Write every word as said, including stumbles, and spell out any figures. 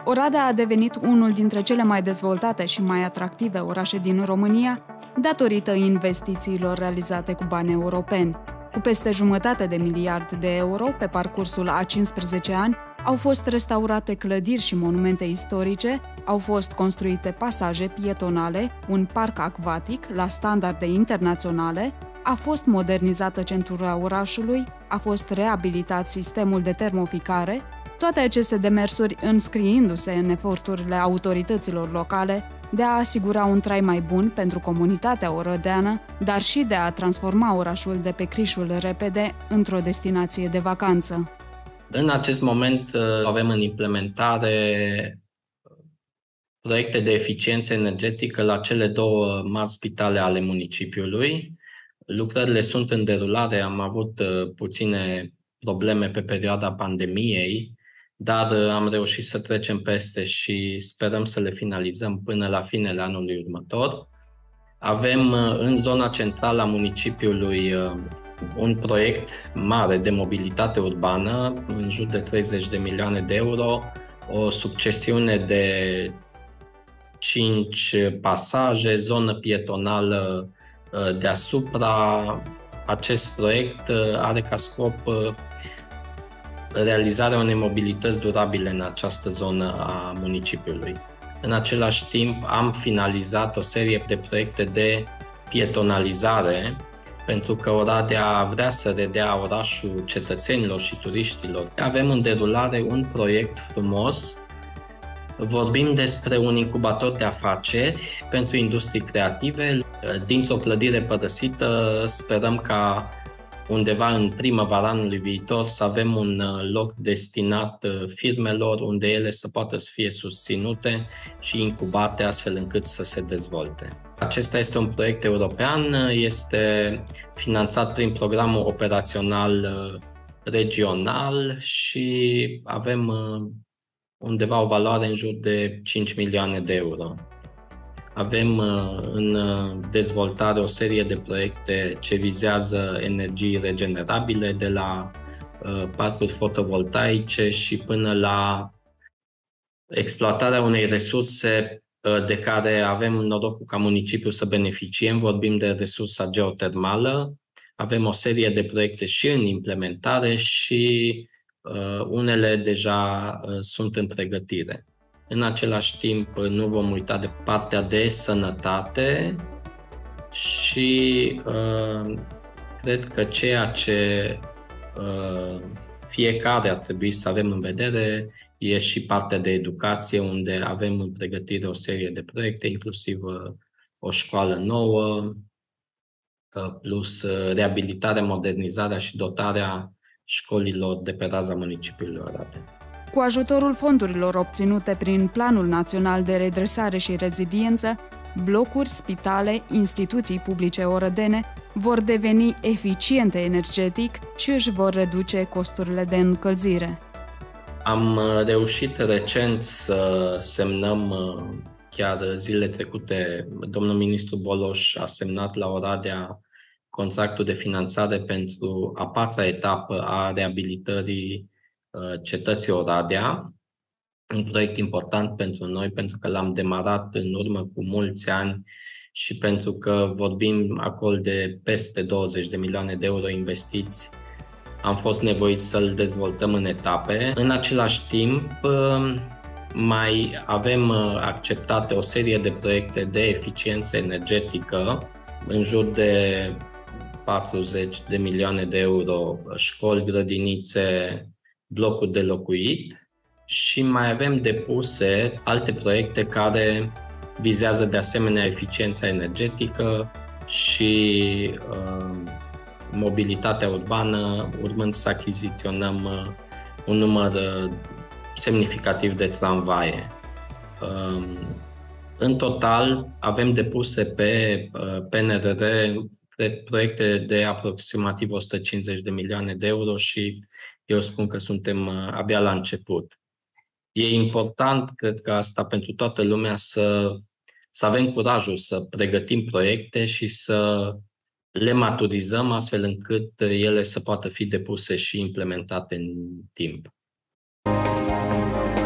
Oradea a devenit unul dintre cele mai dezvoltate și mai atractive orașe din România, datorită investițiilor realizate cu bani europeni. Cu peste jumătate de miliard de euro pe parcursul a cincisprezece ani, au fost restaurate clădiri și monumente istorice, au fost construite pasaje pietonale, un parc acvatic la standarde internaționale, a fost modernizată centura orașului, a fost reabilitat sistemul de termoficare, toate aceste demersuri înscriindu-se în eforturile autorităților locale de a asigura un trai mai bun pentru comunitatea orădeană, dar și de a transforma orașul de pe Crișul Repede într-o destinație de vacanță. În acest moment avem în implementare proiecte de eficiență energetică la cele două mari spitale ale municipiului. Lucrările sunt în derulare, am avut puține probleme pe perioada pandemiei, dar am reușit să trecem peste și sperăm să le finalizăm până la finele anului următor. Avem în zona centrală a municipiului un proiect mare de mobilitate urbană, în jur de treizeci de milioane de euro, o succesiune de cinci pasaje, zonă pietonală deasupra. Acest proiect are ca scop realizarea unei mobilități durabile în această zonă a municipiului. În același timp am finalizat o serie de proiecte de pietonalizare, pentru că Oradea vrea să redea orașul cetățenilor și turiștilor. Avem în derulare un proiect frumos. Vorbim despre un incubator de afaceri pentru industrii creative. Dintr-o clădire părăsită sperăm ca undeva în primăvara anului viitor să avem un loc destinat firmelor unde ele să poată să fie susținute și incubate astfel încât să se dezvolte. Acesta este un proiect european, este finanțat prin programul operațional regional și avem undeva o valoare în jur de cinci milioane de euro. Avem în dezvoltare o serie de proiecte ce vizează energii regenerabile, de la parcuri fotovoltaice și până la exploatarea unei resurse de care avem norocul ca municipiu să beneficiem. Vorbim de resursa geotermală. Avem o serie de proiecte și în implementare și unele deja sunt în pregătire. În același timp, nu vom uita de partea de sănătate și uh, cred că ceea ce uh, fiecare ar trebui să avem în vedere e și partea de educație, unde avem în pregătire o serie de proiecte, inclusiv uh, o școală nouă, uh, plus uh, reabilitarea, modernizarea și dotarea școlilor de pe raza municipiului Oradea. Cu ajutorul fondurilor obținute prin Planul Național de Redresare și Reziliență, blocuri, spitale, instituții publice orădene vor deveni eficiente energetic și își vor reduce costurile de încălzire. Am reușit recent să semnăm, chiar zilele trecute, domnul ministru Boloș a semnat la Oradea contractul de finanțare pentru a patra etapă a reabilitării cetății Oradea, un proiect important pentru noi, pentru că l-am demarat în urmă cu mulți ani și pentru că vorbim acolo de peste douăzeci de milioane de euro investiți, am fost nevoiți să-l dezvoltăm în etape. În același timp, mai avem acceptate o serie de proiecte de eficiență energetică, în jur de patruzeci de milioane de euro, școli, grădinițe, blocuri de locuit, și mai avem depuse alte proiecte care vizează de asemenea eficiența energetică și uh, mobilitatea urbană, urmând să achiziționăm uh, un număr uh, semnificativ de tramvaie. Uh, în total avem depuse pe uh, P N R R proiecte de aproximativ o sută cincizeci de milioane de euro și eu spun că suntem abia la început. E important, cred că asta pentru toată lumea, să, să avem curajul să pregătim proiecte și să le maturizăm astfel încât ele să poată fi depuse și implementate în timp.